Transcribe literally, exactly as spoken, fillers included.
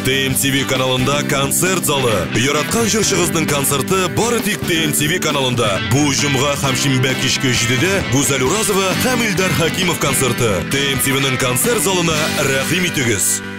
Т М Т В каналында концерт залы. Яраткан жырчыгыздын концерты бары тик Т М Т В каналында. Бу жумга һәм шимбә кичке җидедә Гүзәл Уразова һәм Илдар Хакимов концерты. Т М Т В'нең концерт залына рәхим итегез.